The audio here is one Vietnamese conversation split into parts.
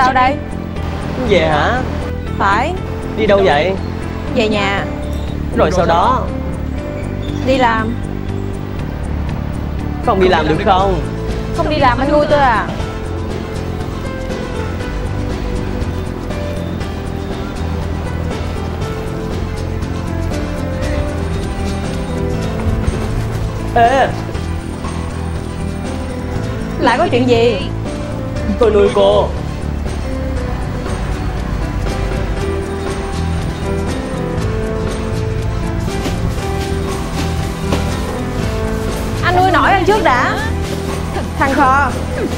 đâu đây? Về hả? Phải. Đi đâu vậy? Về nhà. Rồi sau đó? Đi làm. Không đi làm được không? Không đi làm anh nuôi tôi à? Ê, lại có chuyện gì? tôi nuôi cô. Anh nuôi nổi anh trước đã. Thằng khờ.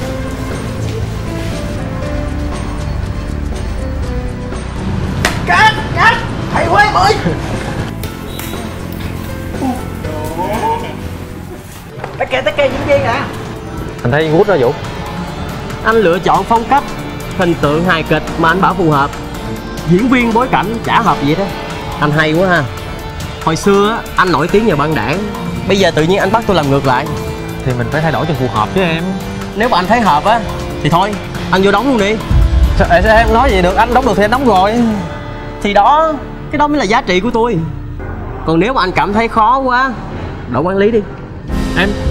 Cắt hay quá em ơi. Tất cả diễn viên à? Anh thấy good đó Vũ. Anh lựa chọn phong cách, hình tượng hài kịch mà anh bảo phù hợp. Diễn viên bối cảnh chả hợp vậy đó. Anh hay quá ha. Hồi xưa á, anh nổi tiếng nhờ băng đảng. Bây giờ tự nhiên anh bắt tôi làm ngược lại. Thì mình phải thay đổi cho phù hợp chứ em. Nếu mà anh thấy hợp á thì thôi, anh vô đóng luôn đi. Sao em nói vậy được, anh đóng được thì anh đóng rồi. Thì đó, cái đó mới là giá trị của tôi. Còn nếu mà anh cảm thấy khó quá, đổi quản lý đi. Em